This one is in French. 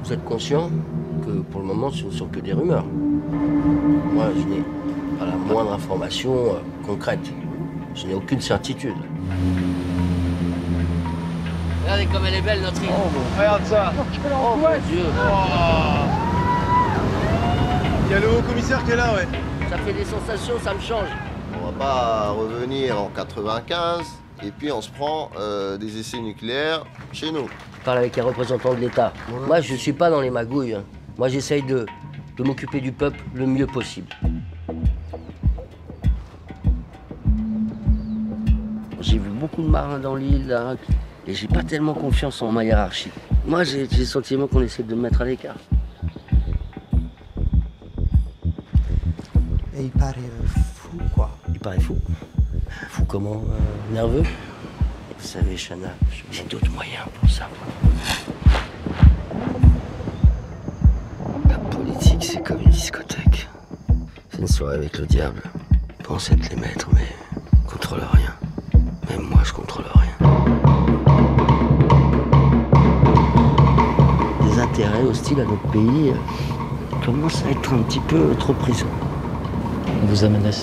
Vous êtes conscient que pour le moment, ce ne sont que des rumeurs. Moi, je n'ai pas la moindre information concrète. Je n'ai aucune certitude. Regardez comme elle est belle, notre île. Oh, bon. Regarde ça. Oh mon Dieu. Il y a le haut commissaire qui est là, ouais. Ça fait des sensations, ça me change. On va pas revenir en 95 et puis on se prend des essais nucléaires chez nous. Je parle avec un représentant de l'État. Moi, je ne suis pas dans les magouilles. Moi, j'essaye de m'occuper du peuple le mieux possible. J'ai vu beaucoup de marins dans l'île, là, et j'ai pas tellement confiance en ma hiérarchie. Moi, j'ai le sentiment qu'on essaie de me mettre à l'écart. Et il paraît fou, quoi. Il paraît fou. Fou comment? Nerveux? Vous savez, Chana, j'ai d'autres moyens pour ça. La politique, c'est comme une discothèque. C'est une soirée avec le diable. Pensez être les maîtres, mais contrôle rien. Même moi, je contrôle rien. Les intérêts hostiles à notre pays commencent à être un petit peu trop présents. On vous a menacé ?